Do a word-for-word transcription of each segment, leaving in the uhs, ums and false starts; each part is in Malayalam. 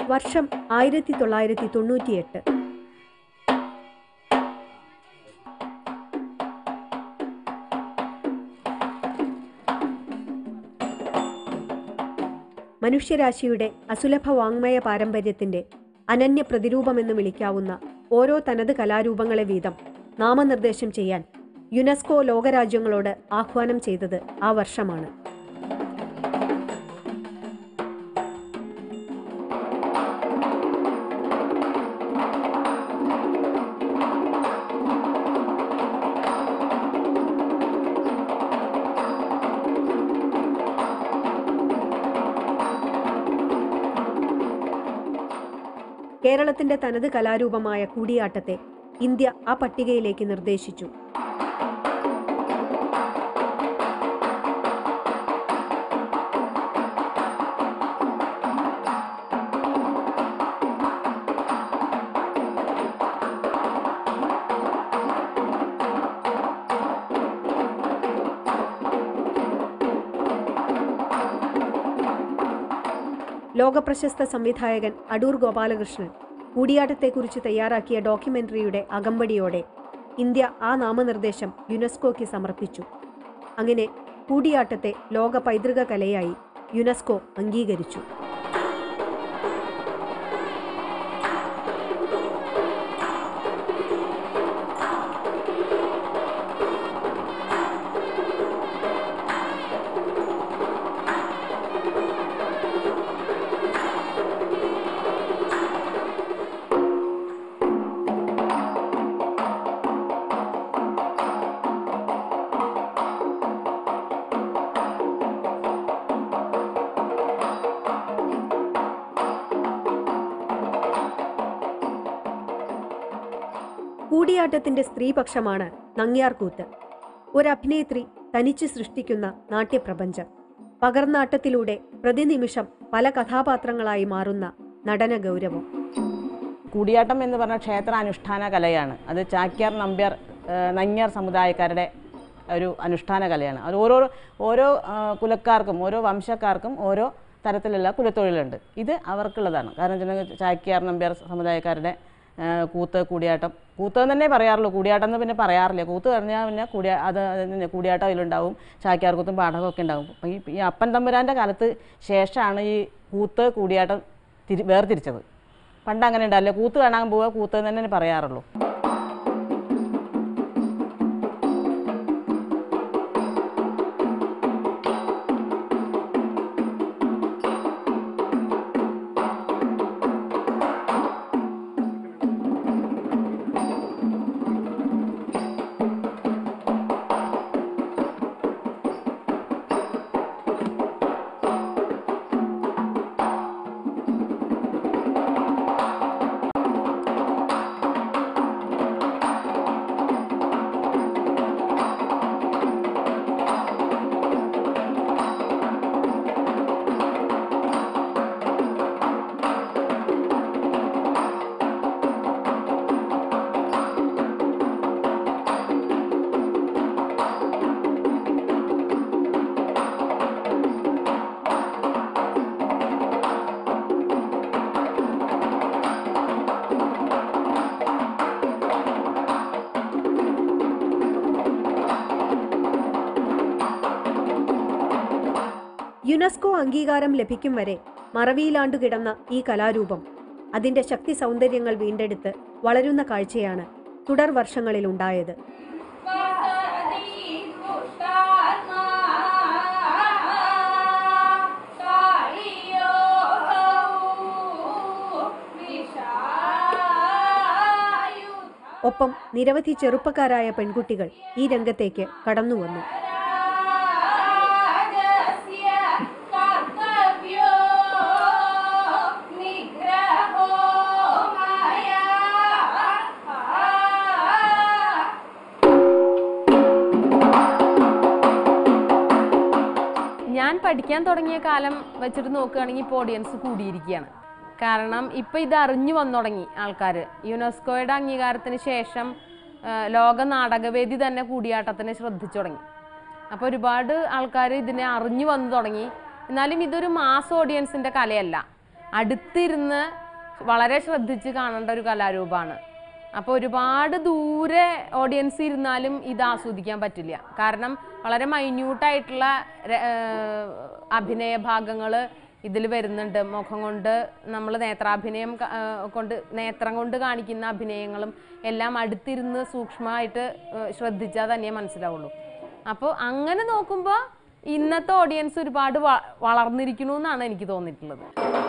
വർഷം ആയിരത്തി തൊള്ളായിരത്തി തൊണ്ണൂറ്റിയെട്ട്. മനുഷ്യരാശിയുടെ അസുലഭ വാങ്മയ പാരമ്പര്യത്തിന്റെ അനന്യ പ്രതിരൂപമെന്ന് വിളിക്കാവുന്ന ഓരോ തനത് കലാരൂപങ്ങളെ വീതം നാമനിർദ്ദേശം ചെയ്യാൻ യുനെസ്കോ ലോകരാജ്യങ്ങളോട് ആഹ്വാനം ചെയ്തത് ആ വർഷമാണ്. കേരളത്തിന്റെ തനത് കലാരൂപമായ കൂടിയാട്ടത്തെ ഇന്ത്യ ആ പട്ടികയിലേക്ക് നിർദ്ദേശിച്ചു. ലോകപ്രശസ്ത സംവിധായകൻ അടൂർ ഗോപാലകൃഷ്ണൻ കൂടിയാട്ടത്തെക്കുറിച്ച് തയ്യാറാക്കിയ ഡോക്യുമെന്ററിയുടെ അകമ്പടിയോടെ ഇന്ത്യ ആ നാമനിർദ്ദേശം യുനെസ്കോയ്ക്ക് സമർപ്പിച്ചു. അങ്ങനെ കൂടിയാട്ടത്തെ ലോക പൈതൃക കലയായി യുനെസ്കോ അംഗീകരിച്ചു. കൂടിയാട്ടത്തിന്റെ സ്ത്രീപക്ഷമാണ് നങ്ങ്യാർകൂത്ത്. ഒരഭിനേത്രി തനിച്ച് സൃഷ്ടിക്കുന്ന നാട്യപ്രപഞ്ചം. പകർന്നാട്ടത്തിലൂടെ പ്രതിനിമിഷം പല കഥാപാത്രങ്ങളായി മാറുന്ന നടന ഗൗരവം. കൂടിയാട്ടം എന്ന് പറഞ്ഞ ക്ഷേത്രാനുഷ്ഠാന കലയാണ്. അത് ചാക്യാർ, നമ്പ്യാർ, നങ്ങ്യാർ സമുദായക്കാരുടെ ഒരു അനുഷ്ഠാന കലയാണ്. അത് ഓരോ ഓരോ കുലക്കാർക്കും ഓരോ വംശക്കാർക്കും ഓരോ തരത്തിലുള്ള കുലത്തൊഴിലുണ്ട്. ഇത് അവർക്കുള്ളതാണ്. കാരണം വെച്ചിട്ടുണ്ടെങ്കിൽ ചാക്യാർ, നമ്പ്യാർ സമുദായക്കാരുടെ കൂത്ത്, കൂടിയാട്ടം, കൂത്ത് തന്നെ പറയാറുള്ളൂ. കൂടിയാട്ടം എന്ന് പിന്നെ പറയാറില്ല. കൂത്ത് പറഞ്ഞാൽ പിന്നെ കൂടിയാ അത് കൂടിയാട്ടം അതിലുണ്ടാവും, ചാക്യാർകൂത്തും പാഠകമൊക്കെ ഉണ്ടാവും. ഈ ഈ അപ്പൻ തമ്പുരാൻ്റെ കാലത്ത് ശേഷമാണ് ഈ കൂത്ത് കൂടിയാട്ടം തിരി വേർതിരിച്ചത്. പണ്ട് അങ്ങനെ ഉണ്ടാവില്ല. കൂത്ത് കാണാൻ പോവുക, കൂത്ത് എന്ന് തന്നെ പറയാറുള്ളൂ. യുനെസ്കോ അംഗീകാരം ലഭിക്കും വരെ മറവിയിലാണ്ടു കിടന്ന ഈ കലാരൂപം അതിന്റെ ശക്തി സൗന്ദര്യങ്ങൾ വീണ്ടെടുത്ത് വളരുന്ന കാഴ്ചയാണ് തുടർ വർഷങ്ങളിൽ ഉണ്ടായത്. ഒപ്പം നിരവധി ചെറുപ്പക്കാരായ പെൺകുട്ടികൾ ഈ രംഗത്തേക്ക് കടന്നുവന്നു. ഞാൻ പഠിക്കാൻ തുടങ്ങിയ കാലം വെച്ചിട്ട് നോക്കുകയാണെങ്കിൽ ഇപ്പോൾ ഓഡിയൻസ് കൂടിയിരിക്കുകയാണ്. കാരണം ഇപ്പം ഇത് അറിഞ്ഞു വന്നു തുടങ്ങി ആൾക്കാർ. യുനെസ്കോയുടെ അംഗീകാരത്തിന് ശേഷം ലോക നാടകവേദി തന്നെ കൂടിയാട്ടത്തിനെ ശ്രദ്ധിച്ചു തുടങ്ങി. അപ്പോൾ ഒരുപാട് ആൾക്കാർ ഇതിനെ അറിഞ്ഞു വന്നു തുടങ്ങി. എന്നാലും ഇതൊരു മാസ് ഓഡിയൻസിൻ്റെ കലയല്ല. അടുത്തിരുന്ന് വളരെ ശ്രദ്ധിച്ച് കാണേണ്ട ഒരു കലാരൂപമാണ്. അപ്പോൾ ഒരുപാട് ദൂരെ ഓഡിയൻസ് ഇരുന്നാലും ഇത് ആസ്വദിക്കാൻ പറ്റില്ല. കാരണം വളരെ മൈന്യൂട്ടായിട്ടുള്ള അഭിനയ ഭാഗങ്ങൾ ഇതിൽ വരുന്നുണ്ട്. മുഖം കൊണ്ട് നമ്മൾ നേത്രാഭിനയം കൊണ്ട് നേത്രം കൊണ്ട് കാണിക്കുന്ന അഭിനയങ്ങളും എല്ലാം അടുത്തിരുന്ന് സൂക്ഷ്മമായിട്ട് ശ്രദ്ധിച്ചാൽ തന്നെ മനസ്സിലാവുള്ളൂ. അപ്പോൾ അങ്ങനെ നോക്കുമ്പോൾ ഇന്നത്തെ ഓഡിയൻസ് ഒരുപാട് വളർന്നിരിക്കണു എന്നാണ് എനിക്ക് തോന്നിയിട്ടുള്ളത്.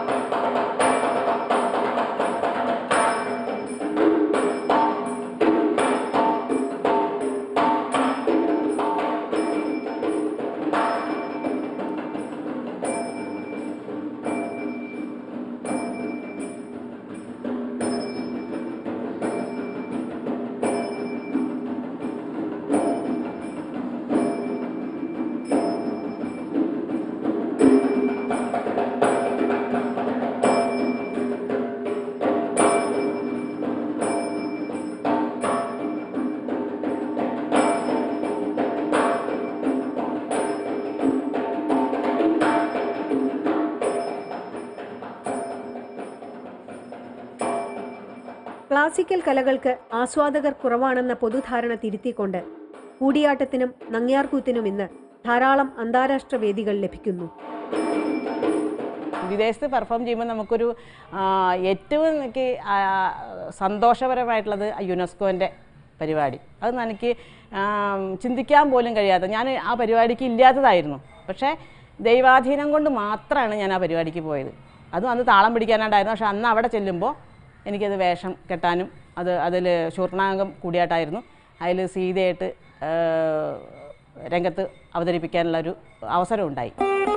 ക്ലാസിക്കൽ കലകൾക്ക് ആസ്വാദകർ കുറവാണെന്ന പൊതുധാരണ തിരുത്തിക്കൊണ്ട് കൂടിയാട്ടത്തിനും നങ്ങ്യാർകൂത്തിനും ഇന്ന് ധാരാളം അന്താരാഷ്ട്ര വേദികൾ ലഭിക്കുന്നു. വിദേശത്ത് പെർഫോം ചെയ്യുമ്പോൾ നമുക്കൊരു ഏറ്റവും എനിക്ക് സന്തോഷപരമായിട്ടുള്ളത് യുനെസ്കോൻ്റെ പരിപാടി. അത് എനിക്ക് ചിന്തിക്കാൻ പോലും കഴിയാത്ത, ഞാൻ ആ പരിപാടിക്ക് ഇല്ലാത്തതായിരുന്നു. പക്ഷേ ദൈവാധീനം കൊണ്ട് മാത്രമാണ് ഞാൻ ആ പരിപാടിക്ക് പോയത്. അതും അന്ന് താളം പിടിക്കാനായിട്ടായിരുന്നു. പക്ഷെ അന്ന് അവിടെ ചെല്ലുമ്പോൾ എനിക്കത് വേഷം കെട്ടാനും അത് അതിൽ ശൂർണാംഗം കൂടിയാട്ടായിരുന്നു. അതിൽ സീതയായിട്ട് രംഗത്ത് അവതരിപ്പിക്കാനുള്ളൊരു അവസരം ഉണ്ടായി.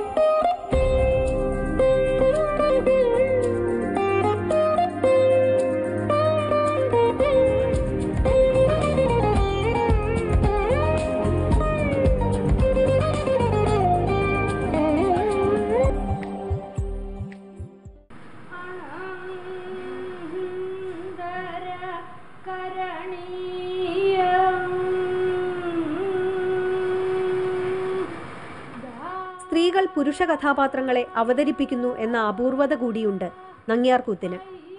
സ്ത്രീകൾ പുരുഷ കഥാപാത്രങ്ങളെ അവതരിപ്പിക്കുന്നു എന്ന അപൂർവത കൂടിയുണ്ട് നങ്ങ്യാർകൂത്തിന്.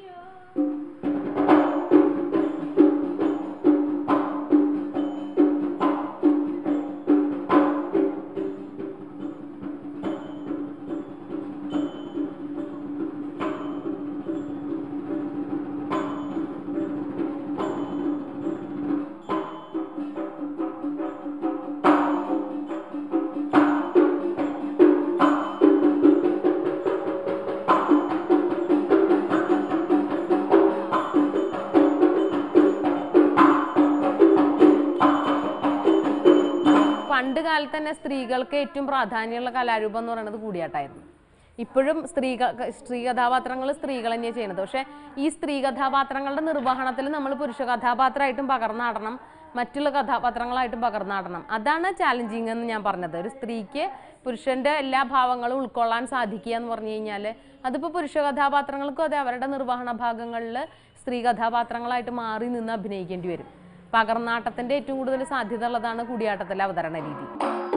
പണ്ട് കാലത്ത് തന്നെ സ്ത്രീകൾക്ക് ഏറ്റവും പ്രാധാന്യമുള്ള കലാരൂപം എന്ന് പറയുന്നത് കൂടിയാട്ടമായിരുന്നു. ഇപ്പോഴും സ്ത്രീകൾ സ്ത്രീ കഥാപാത്രങ്ങൾ സ്ത്രീകൾ തന്നെയാണ് ചെയ്യുന്നത്. പക്ഷേ ഈ സ്ത്രീ കഥാപാത്രങ്ങളുടെ നിർവഹണത്തിൽ നമ്മൾ പുരുഷ കഥാപാത്രമായിട്ടും പകർന്നാടണം, മറ്റുള്ള കഥാപാത്രങ്ങളായിട്ടും പകർന്നാടണം. അതാണ് ചാലഞ്ചിങ് എന്ന് ഞാൻ പറഞ്ഞത്. ഒരു സ്ത്രീക്ക് പുരുഷൻ്റെ എല്ലാ ഭാവങ്ങളും ഉൾക്കൊള്ളാൻ സാധിക്കുക എന്ന് പറഞ്ഞു കഴിഞ്ഞാൽ അതിപ്പോൾ പുരുഷ കഥാപാത്രങ്ങൾക്കും അതെ അവരുടെ നിർവഹണ ഭാഗങ്ങളിൽ സ്ത്രീ കഥാപാത്രങ്ങളായിട്ട് മാറി നിന്ന് അഭിനയിക്കേണ്ടി വരും. പകർന്നാട്ടത്തിൻ്റെ ഏറ്റവും കൂടുതൽ സാധ്യത ഉള്ളതാണ് കൂടിയാട്ടത്തിലെ അവതരണ രീതി.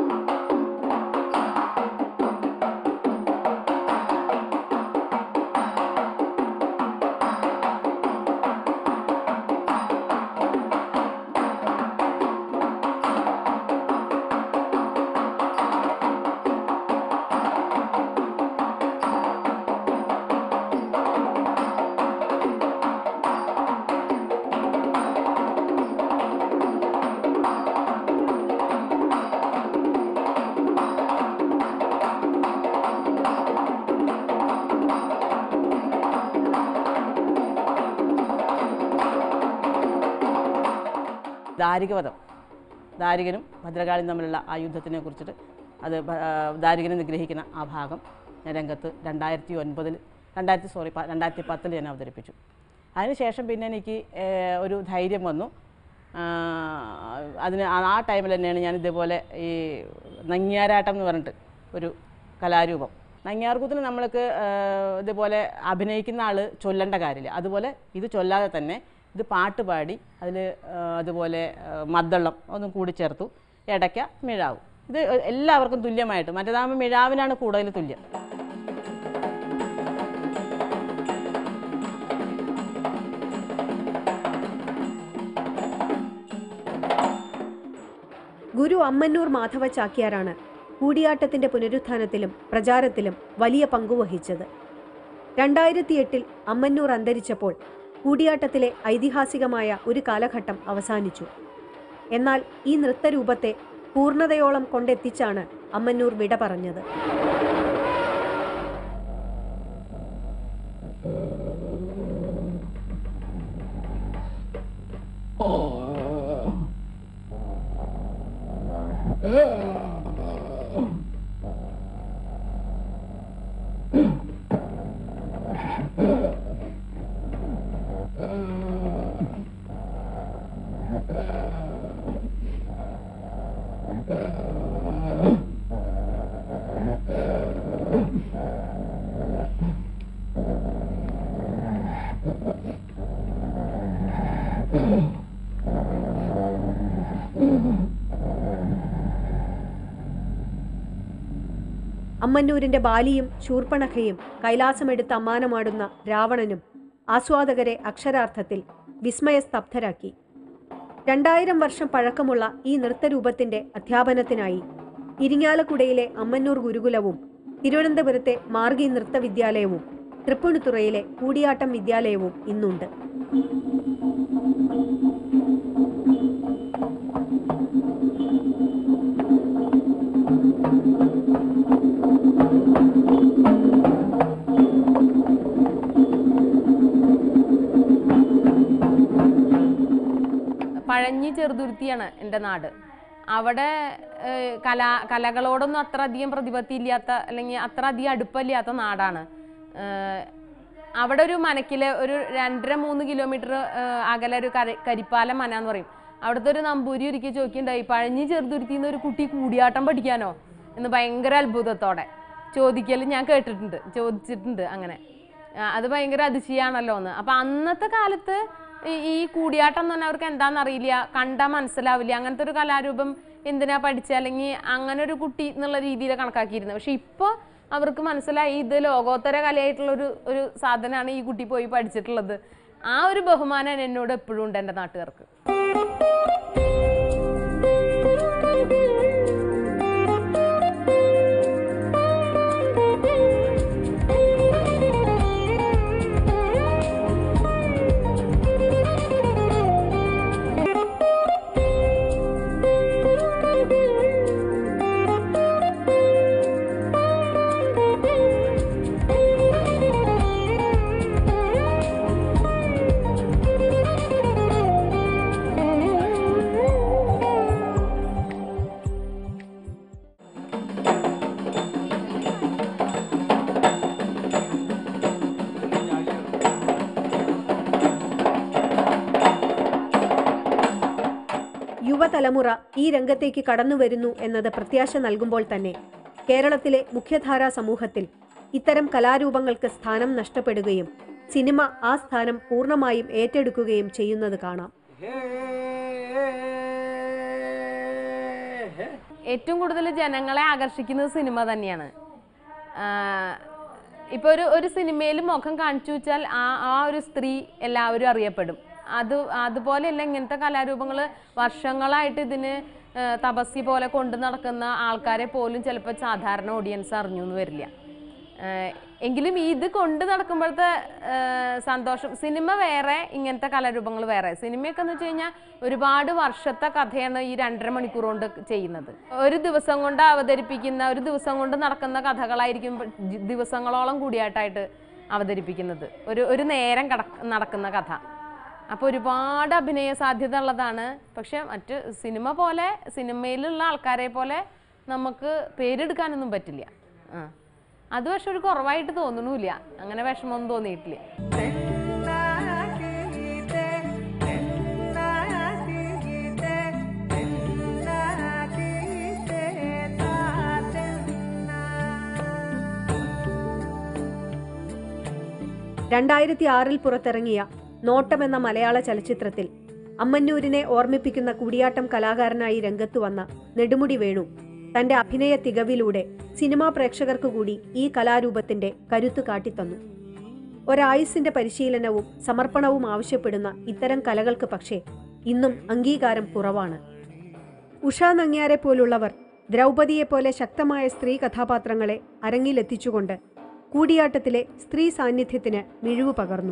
ദാരികവധം, ദാരികനും ഭദ്രകാളിയും തമ്മിലുള്ള ആ യുദ്ധത്തിനെ കുറിച്ചിട്ട് അത് ദാരികനെ നിഗ്രഹിക്കുന്ന ആ ഭാഗം ഞാൻ രംഗത്ത് രണ്ടായിരത്തി ഒൻപതിൽ രണ്ടായിരത്തി സോറി രണ്ടായിരത്തി പത്തിൽ ഞാൻ അവതരിപ്പിച്ചു. അതിനുശേഷം പിന്നെ എനിക്ക് ഒരു ധൈര്യം വന്നു. അതിന് ആ ടൈമിൽ തന്നെയാണ് ഞാൻ ഇതേപോലെ ഈ നങ്ങ്യാരാട്ടം എന്ന് പറഞ്ഞിട്ട് ഒരു കലാരൂപം. നങ്ങ്യാർകൂത്തിന് നമ്മൾക്ക് ഇതുപോലെ അഭിനയിക്കുന്ന ആൾ ചൊല്ലേണ്ട കാര്യമില്ല. അതുപോലെ ഇത് ചൊല്ലാതെ തന്നെ ഇത് പാട്ട് പാടി അതിൽ അതുപോലെ മദ്ദളം ഒന്നും കൂടി ചേർത്തു ഇടയ്ക്ക മിഴാവും. ഇത് എല്ലാവർക്കും തുല്യമായിട്ട്, മറ്റേതാകുമ്പോൾ മിഴാവിനാണ് കൂടുതൽ തുല്യം. ഗുരു അമ്മന്നൂർ മാധവ ചാക്യാരാണ് കൂടിയാട്ടത്തിന്റെ പുനരുത്ഥാനത്തിലും പ്രചാരത്തിലും വലിയ പങ്കുവഹിച്ചത്. രണ്ടായിരത്തി എട്ടിൽ അമ്മന്നൂർ അന്തരിച്ചപ്പോൾ കൂടിയാട്ടത്തിലെ ഐതിഹാസികമായ ഒരു കാലഘട്ടം അവസാനിച്ചു. എന്നാൽ ഈ നൃത്തരൂപത്തെ പൂർണ്ണതയോളം കൊണ്ടെത്തിച്ചാണ് അമ്മന്നൂർ വിട പറഞ്ഞത്. അമ്മന്നൂരിന്റെ ബാലിയും ശൂർപ്പണഖയും കൈലാസമെടുത്ത് അമ്മാനമാടുന്ന രാവണനും ആസ്വാദകരെ അക്ഷരാർത്ഥത്തിൽ വിസ്മയസ്തബ്ധരാക്കി. രണ്ടായിരം വർഷം പഴക്കമുള്ള ഈ നൃത്തരൂപത്തിന്റെ അധ്യാപനത്തിനായി ഇരിങ്ങാലക്കുടയിലെ അമ്മന്നൂർ ഗുരുകുലവും തിരുവനന്തപുരത്തെ മാർഗി നൃത്തവിദ്യാലയവും തൃപ്പൂണിത്തുറയിലെ കൂടിയാട്ടം വിദ്യാലയവും ഇന്നുണ്ട്. പഴഞ്ഞി ചെറുതുരുത്തിയാണ് എൻ്റെ നാട്. അവിടെ കലാ കലകളോടൊന്നും അത്ര അധികം പ്രതിപത്തി ഇല്ലാത്ത അല്ലെങ്കിൽ അത്ര അധികം അടുപ്പമില്ലാത്ത നാടാണ്. അവിടെ ഒരു മനക്കിലെ ഒരു രണ്ടര മൂന്ന് കിലോമീറ്റർ അകലെ ഒരു കരി കരിപ്പാല മന എന്ന് പറയും. അവിടുത്തെ ഒരു നമ്പൂരി ഒരിക്കൽ ചോദിക്കുന്നുണ്ടായി, പഴഞ്ഞി ചെറുതുരുത്തിന്ന് ഒരു കുട്ടി കൂടിയാട്ടം പഠിക്കാനോ എന്ന് ഭയങ്കര അത്ഭുതത്തോടെ ചോദിക്കൽ ഞാൻ കേട്ടിട്ടുണ്ട്, ചോദിച്ചിട്ടുണ്ട്. അങ്ങനെ അത് ഭയങ്കര അതിശയാണല്ലോ എന്ന്. അപ്പം അന്നത്തെ കാലത്ത് ഈ കൂടിയാട്ടം എന്ന് പറഞ്ഞാൽ അവർക്ക് എന്താണെന്ന് അറിയില്ല, കണ്ടാൽ മനസ്സിലാവില്ല. അങ്ങനത്തെ ഒരു കലാരൂപം എന്തിനാ പഠിച്ച അല്ലെങ്കിൽ അങ്ങനെ ഒരു കുട്ടി എന്നുള്ള രീതിയിൽ കണക്കാക്കിയിരുന്നത്. പക്ഷെ ഇപ്പോൾ അവർക്ക് മനസ്സിലായി ഇത് ലോകോത്തര കലയായിട്ടുള്ളൊരു ഒരു സാധനമാണ് ഈ കുട്ടി പോയി പഠിച്ചിട്ടുള്ളത്. ആ ഒരു ബഹുമാനം എന്നോട് എപ്പോഴും ഉണ്ട് എൻ്റെ നാട്ടുകാർക്ക്. യുവതലമുറ ഈ രംഗത്തേക്ക് കടന്നു വരുന്നു എന്നത് പ്രത്യാശ നൽകുമ്പോൾ തന്നെ കേരളത്തിലെ മുഖ്യധാരാ സമൂഹത്തിൽ ഇത്തരം കലാരൂപങ്ങൾക്ക് സ്ഥാനം നഷ്ടപ്പെടുകയും സിനിമ ആ സ്ഥാനം പൂർണ്ണമായും ഏറ്റെടുക്കുകയും ചെയ്യുന്നത് കാണാം. ഏറ്റവും കൂടുതൽ ജനങ്ങളെ ആകർഷിക്കുന്നത് സിനിമ തന്നെയാണ്. ഇപ്പോൾ ഒരു ഒരു സിനിമയിൽ മുഖം കാണിച്ചു വെച്ചാൽ ആ ആ ഒരു സ്ത്രീ എല്ലാവരും അറിയപ്പെടും. അത് അതുപോലെയല്ല ഇങ്ങനത്തെ കലാരൂപങ്ങൾ വർഷങ്ങളായിട്ട് ഇതിന് തപസ്യ പോലെ കൊണ്ടു നടക്കുന്ന ആൾക്കാരെ പോലും ചിലപ്പോൾ സാധാരണ ഓഡിയൻസ് അറിഞ്ഞു എന്ന് വരില്ല. എങ്കിലും ഇത് കൊണ്ട് നടക്കുമ്പോഴത്തെ സന്തോഷം, സിനിമ വേറെ, ഇങ്ങനത്തെ കലാരൂപങ്ങൾ വേറെ. സിനിമയൊക്കെ എന്ന് വെച്ച് കഴിഞ്ഞാൽ ഒരുപാട് വർഷത്തെ കഥയാണ് ഈ രണ്ടര മണിക്കൂർ കൊണ്ട് ചെയ്യുന്നത്. ഒരു ദിവസം കൊണ്ട് അവതരിപ്പിക്കുന്ന, ഒരു ദിവസം കൊണ്ട് നടക്കുന്ന കഥകളായിരിക്കും ദിവസങ്ങളോളം കൂടിയായിട്ടായിട്ട് അവതരിപ്പിക്കുന്നത്. ഒരു ഒരു നേരം കട നടക്കുന്ന കഥ. അപ്പോൾ ഒരുപാട് അഭിനയ സാധ്യത ഉള്ളതാണ്. പക്ഷെ മറ്റ് സിനിമ പോലെ, സിനിമയിലുള്ള ആൾക്കാരെ പോലെ നമുക്ക് പേരെടുക്കാനൊന്നും പറ്റില്ല. ആ അത് പക്ഷെ ഒരു കുറവായിട്ട് തോന്നണില്ല. അങ്ങനെ വിഷമമൊന്നും തോന്നിയിട്ടില്ല. രണ്ടായിരത്തി ആറിൽ പുറത്തിറങ്ങിയ നോട്ടം എന്ന മലയാള ചലച്ചിത്രത്തിൽ അമ്മന്നൂരിനെ ഓർമ്മിപ്പിക്കുന്ന കൂടിയാട്ടം കലാകാരനായി രംഗത്തു വന്ന നെടുമുടി വേണു തന്റെ അഭിനയ തികവിലൂടെ സിനിമാ പ്രേക്ഷകർക്കു കൂടി ഈ കലാരൂപത്തിന്റെ കരുത്ത് കാട്ടിത്തന്നു. ഒരായുസിന്റെ പരിശീലനവും സമർപ്പണവും ആവശ്യപ്പെടുന്ന ഇത്തരം കലകൾക്ക് പക്ഷേ ഇന്നും അംഗീകാരം കുറവാണ്. ഉഷ നങ്ങ്യാരെ പോലുള്ളവർ ദ്രൗപദിയെപ്പോലെ ശക്തമായ സ്ത്രീ കഥാപാത്രങ്ങളെ അരങ്ങിലെത്തിച്ചുകൊണ്ട് കൂടിയാട്ടത്തിലെ സ്ത്രീ സാന്നിധ്യത്തിന് മിഴിവ് പകർന്നു.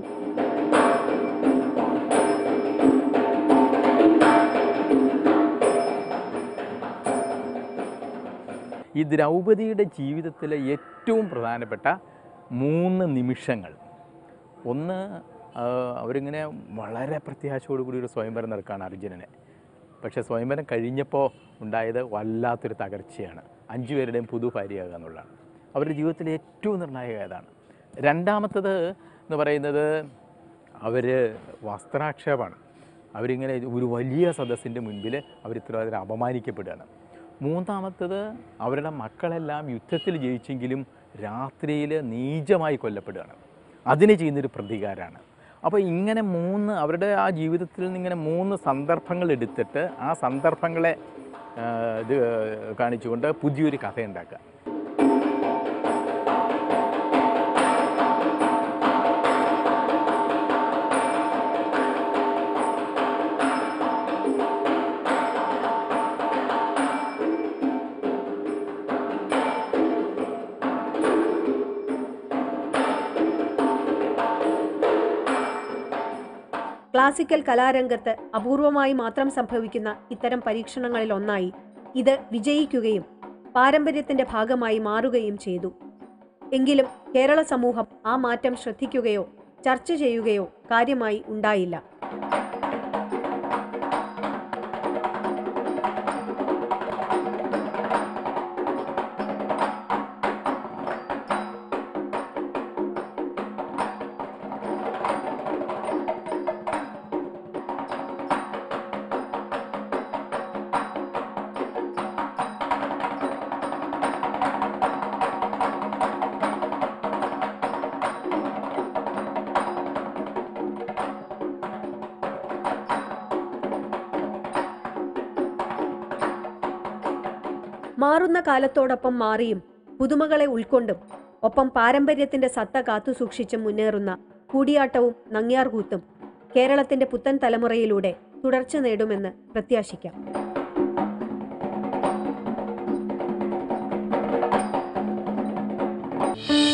ഈ ദ്രൗപദിയുടെ ജീവിതത്തിലെ ഏറ്റവും പ്രധാനപ്പെട്ട മൂന്ന് നിമിഷങ്ങൾ, ഒന്ന് അവരിങ്ങനെ വളരെ പ്രത്യാശയോടുകൂടി ഒരു സ്വയംവരം നടക്കുകയാണ് അർജുനനെ. പക്ഷേ സ്വയംവരം കഴിഞ്ഞപ്പോൾ ഉണ്ടായത് വല്ലാത്തൊരു തകർച്ചയാണ്. അഞ്ചു പേരുടെയും പുതു ഭാര്യയാകുക എന്നുള്ളതാണ് അവരുടെ ജീവിതത്തിലെ ഏറ്റവും നിർണായക ഏതാണ്. രണ്ടാമത്തത് എന്ന് പറയുന്നത് അവർ വസ്ത്രാക്ഷേപമാണ്. അവരിങ്ങനെ ഒരു വലിയ സദസ്സിൻ്റെ മുൻപിൽ അവർ ഇത്ര അപമാനിക്കപ്പെടുകയാണ്. മൂന്നാമത്തത് അവരുടെ മക്കളെല്ലാം യുദ്ധത്തിൽ ജയിച്ചെങ്കിലും രാത്രിയിൽ നീചമായി കൊല്ലപ്പെടുകയാണ്. അതിന് ചെയ്യുന്നൊരു പ്രതികാരമാണ്. അപ്പോൾ ഇങ്ങനെ മൂന്ന് അവരുടെ ആ ജീവിതത്തിൽ നിന്ന് ഇങ്ങനെ മൂന്ന് സന്ദർഭങ്ങൾ എടുത്തിട്ട് ആ സന്ദർഭങ്ങളെ ഇത് കാണിച്ചുകൊണ്ട് പുതിയൊരു കഥ ഉണ്ടാക്കുക. ക്ലാസിക്കൽ കലാരംഗത്ത് അപൂർവമായി മാത്രം സംഭവിക്കുന്ന ഇത്തരം പരീക്ഷണങ്ങളിൽ ഒന്നായി ഇത് വിജയിക്കുകയും പാരമ്പര്യത്തിന്റെ ഭാഗമായി മാറുകയും ചെയ്തു. എങ്കിലും കേരള സമൂഹം ആ മാറ്റം ശ്രദ്ധിക്കുകയോ ചർച്ച ചെയ്യുകയോ കാര്യമായി ഉണ്ടായില്ല. മാറുന്ന കാലത്തോടൊപ്പം മാറിയും പുതുമകളെ ഉൾക്കൊണ്ടും ഒപ്പം പാരമ്പര്യത്തിന്റെ സത്ത കാത്തുസൂക്ഷിച്ചും മുന്നേറുന്ന കൂടിയാട്ടവും നങ്ങ്യാർകൂത്തും കേരളത്തിന്റെ പുത്തൻ തലമുറയിലൂടെ തുടർച്ച നേടുമെന്ന് പ്രത്യാശിക്കാം. you